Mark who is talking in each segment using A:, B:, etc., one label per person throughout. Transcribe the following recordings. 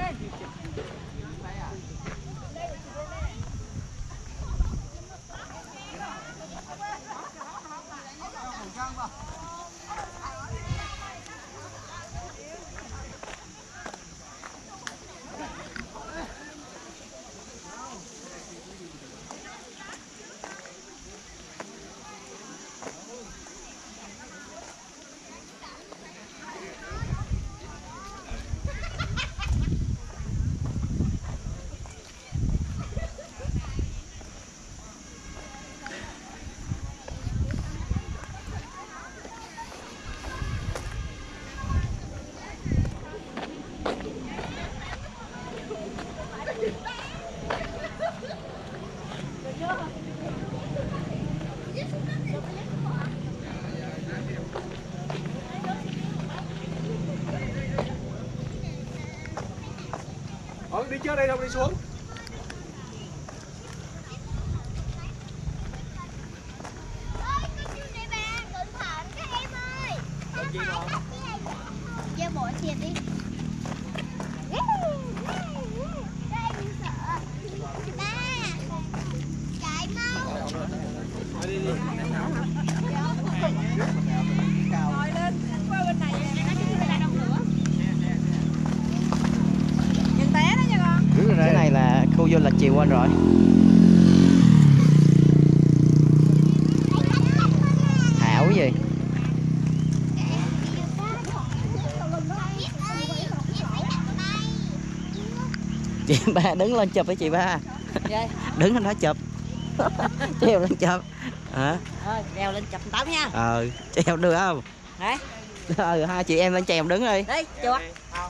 A: Đi trước đây không đi xuống.
B: Chơi bộ tiền đi. Chạy mau.
A: Đi đi.
B: Ngồi lên, qua bên này. Nhìn té đó nha con.
C: Cái này là khu du lịch chiều quên rồi. Thảo gì? Chị ba đứng lên chụp với chị ba. Đứng lên đó chụp. Treo lên chụp. Hả?
B: Leo lên chụp tao nha.
C: Treo được không?
B: Đấy.
C: Hai chị em lên trèo đứng đi.
B: Đi, chuột.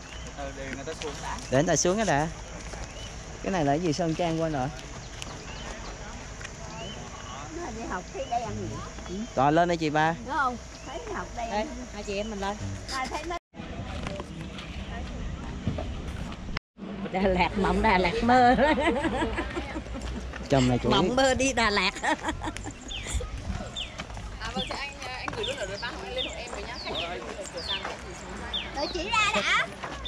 C: Để người ta xuống cái đã. Cái này là cái gì Sơn Trang quên rồi.
B: Đi học thi đây ăn gì?
C: Rồi lên đây chị ba.
B: Đúng không? Thấy học đây. Đây, hai chị em mình lên. Thấy nó Đà Lạt mộng Đà Lạt mơ.
C: Chồng này chủ
B: mộng mơ đi Đà Lạt.
D: Vâng, anh gửi luôn ở đội 3 lên hộ em với nhá.
B: Đợi chị ra đã.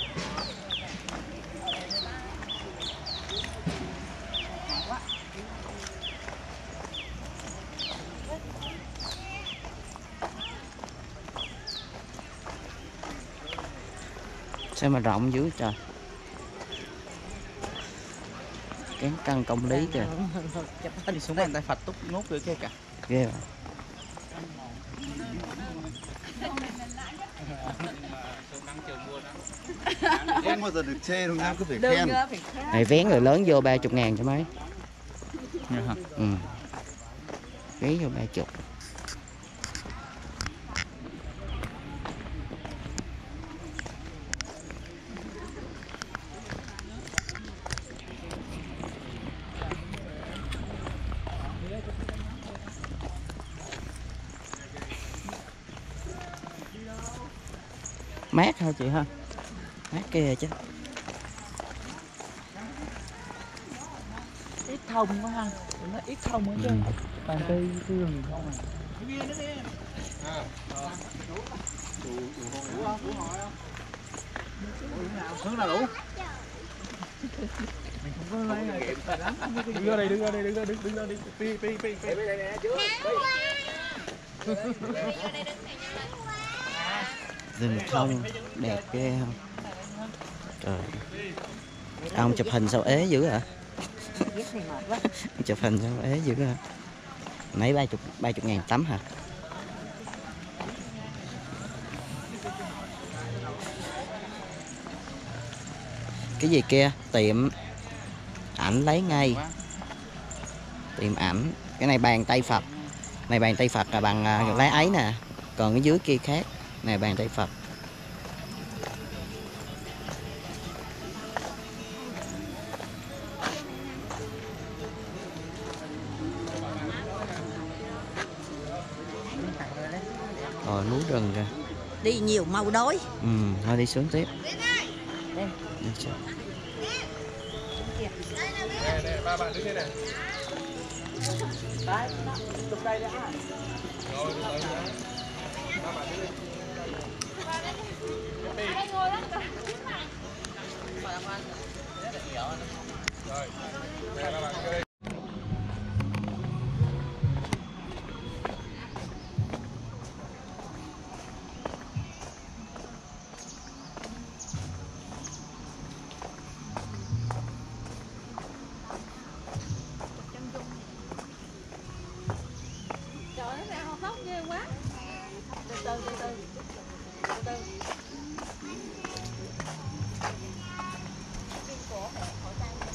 C: Sao mà rộng dữ trời. Kén cân công lý kìa.
E: Đi xuống bàn tay Phật túc nốt nữa kia cả.
C: Ghê rồi.
E: Không bao giờ được chê đâu nha, cứ phải khen.
C: Này vén người lớn vô 30.000 cho mấy. Ừ. Vé vô 30. Mát thôi chị ha. Mát kia chứ.
E: Ít thông quá ha. Nó ít thông nữa chứ. Bàn tay thường không à. Hướng nào đủ? Mình không có lấy này. Đứng ra đây, đứng ra đây, đứng ra đi. Pi.
C: Rừng thông đẹp ghê không? Trời. Ông chụp hình sao ế dữ hả? Chụp hình sao ế dữ hả? Mấy 30.000 tấm hả? Cái gì kia? Tiệm ảnh lấy ngay. Tiệm ảnh. Cái này bàn tay Phật. Này bàn tay Phật là bằng lá ấy nè. Còn cái dưới kia khác. Này bàn tay Phật. Núi rừng kìa.
B: Đi nhiều mau đói.
C: Thôi đi xuống tiếp. Đi xuống.
A: Đây, ba bạn đứng đây này. Đấy, chụp đây đã. Rồi, ba bạn đứng đây. Ngồi lắm. Rồi, nè các bạn vô đi.
D: Trời ơi, nó ra khóc ghê quá. Từ từ, từ từ. Từ từ. Trên cổ phải khẩu trang này.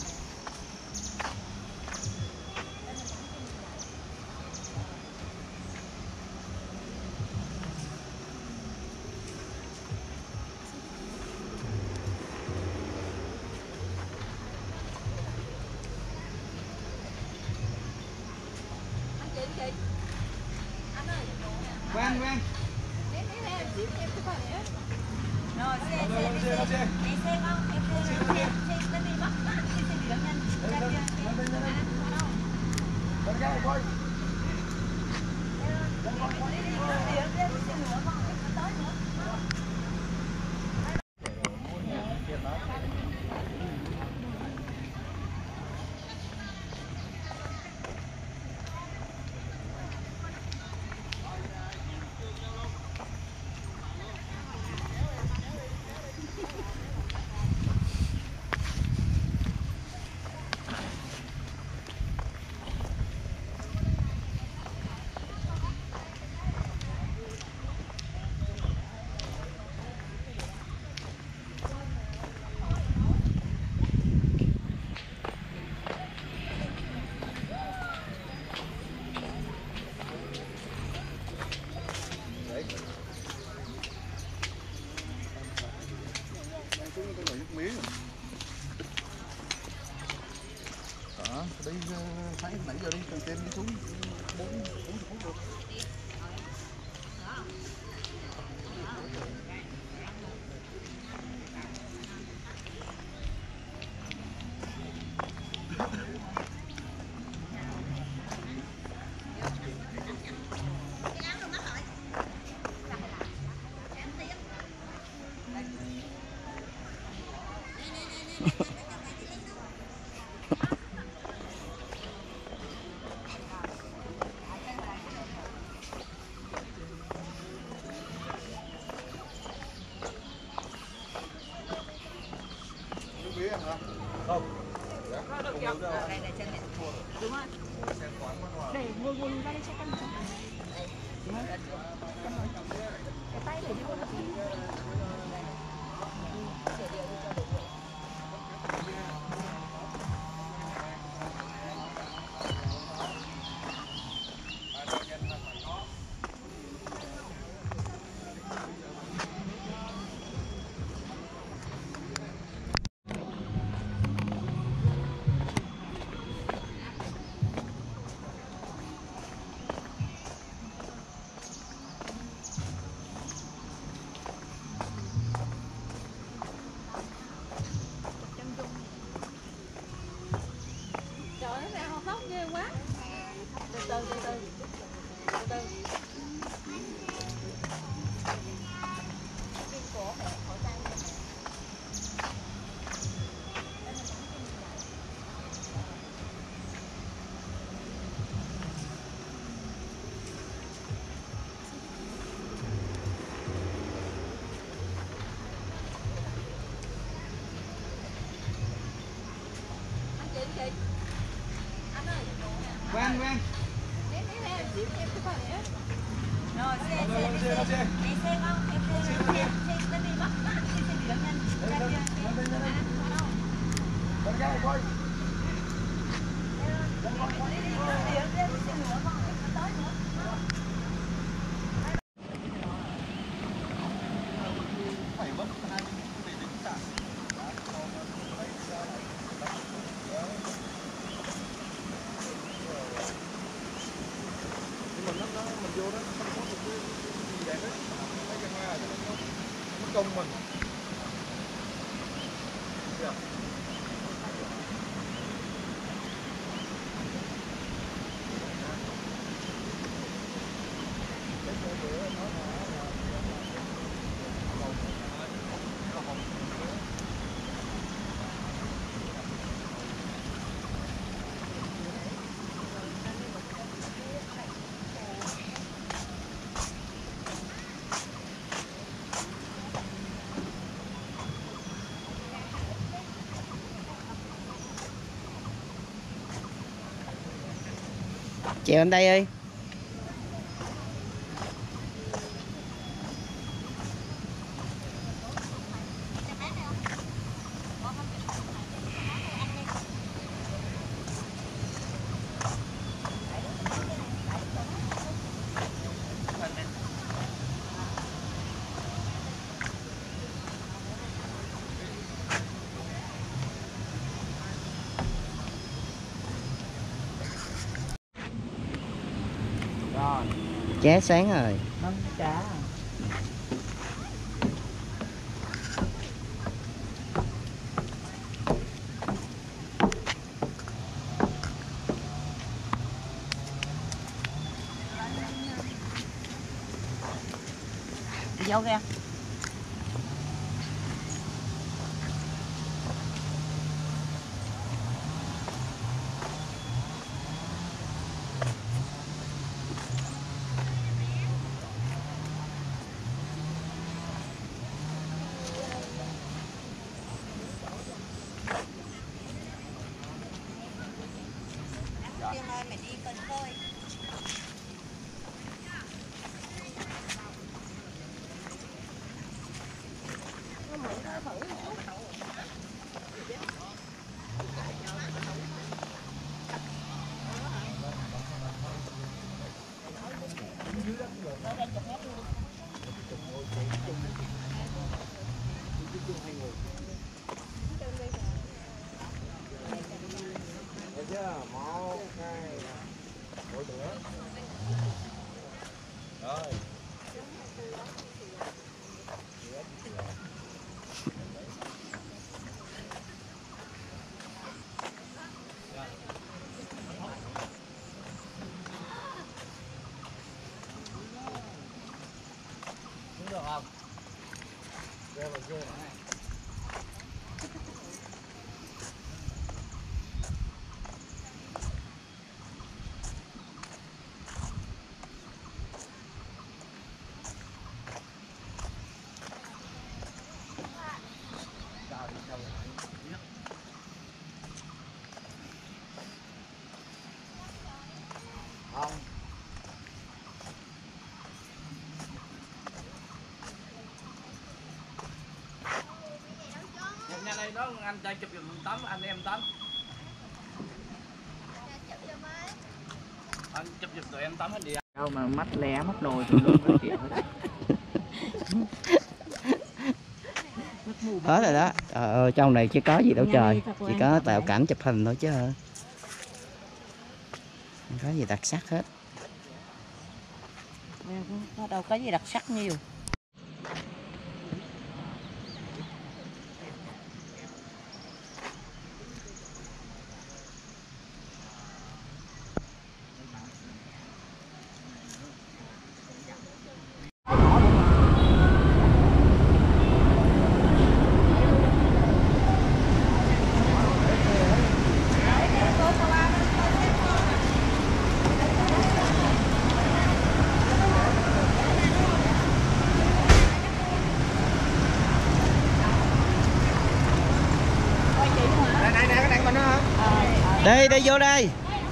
D: Anh chị. Anh ơi.
A: Quen.
D: Em ship em cái phần nữa.
B: Rồi, xe con, em xe đi bắt, xe đi đón nhanh.
A: Bên cái coi.
E: Đó, đi thấy nãy giờ đi từ trên đi xuống 40 phút được.
B: Đây là chân này. Đúng rồi. Để ngồi ra đây check cân. Cái tay để đi vô tập.
D: Trời ơi, nó ra khóc ghê quá. Từ từ, từ từ. Từ từ. Trên cổ phải khẩu trang này. Anh chị. Anh ơi.
A: Quen.
D: Em ship em cái phần nữa.
B: Rồi, xe con, em xe đi bắt, xe đi đón nhanh.
A: Bên cái coi.
E: Phải mất 2 để đến cả.
A: Nhưng mà mình vô đó không có được cái gì đẹp hết. Thấy cái hoa cho nó công mình. Được.
C: Chèo anh đây ơi.
A: Rồi.
C: Chá sáng rồi.
A: Mắm chả.
B: Vô kìa. Tiên ơi, mày đi phân phơi.
A: Được chưa? 1, 2, mỗi bữa. Rồi. Đúng được không? Vô rồi, vô rồi. Không. Nhanh đây đó, anh trai chụp giùm tấm, anh em tấm. Anh chụp giùm tụi em tấm hết đi. Đâu mà mắt lé, mắt nồi tùm lum các kiểu hết.
C: Hết rồi đó. Trời ơi, trong này chứ có gì đâu trời. Chỉ có tạo cảnh chụp hình thôi chứ. Không có gì đặc sắc hết.
B: Đâu có gì đặc sắc nhiều.
C: Đây, đây vô đây.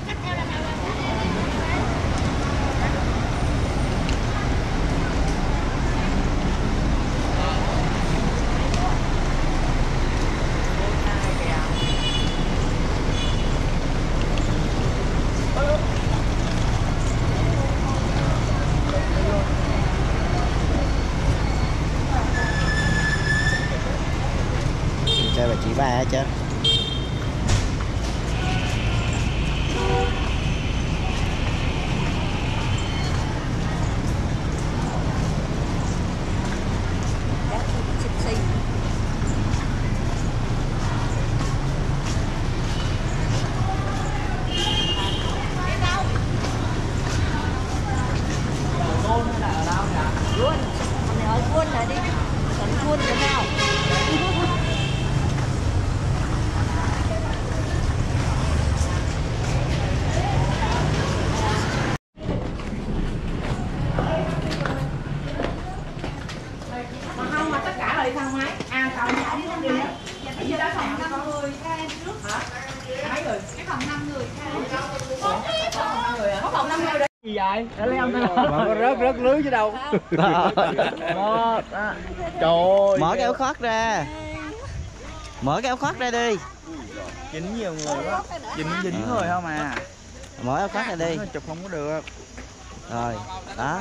C: Chơi bà chị ba chứ.
E: vậy? Để lấy ông ta. Mà có rớt lưới chứ đâu. Trời.
C: Mở cái áo khoác ra. Mở cái áo khoác ra đi.
E: Dính nhiều người quá. Dính người không à.
C: Mở áo khoác ra đi.
E: Chụp không có được.
C: Rồi, đó.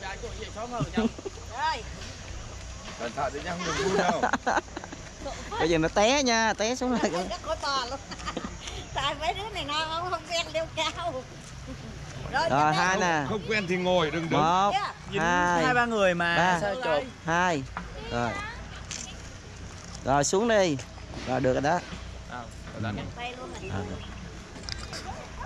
A: Cẩn thận đi nha, không đừng vui đâu.
C: Bây giờ nó té nha, té xuống là
B: Rất có to luôn. Tại mấy đứa này nó không quen leo cao.
C: rồi hai nè.
A: Không quen thì ngồi, đừng đứng.
C: 1
E: Hai
C: 2
E: ba người mà.
C: 3
E: Sao chụp?
C: 2 rồi. Rồi xuống đi. Rồi được rồi đó.
B: Tay luôn rồi.